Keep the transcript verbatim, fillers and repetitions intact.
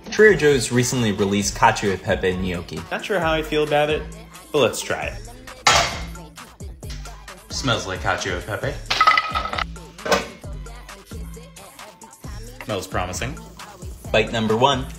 Trader Joe's recently released Cacio e Pepe gnocchi. Not sure how I feel about it, but let's try it. Smells like Cacio e Pepe. Smells promising. Bite number one.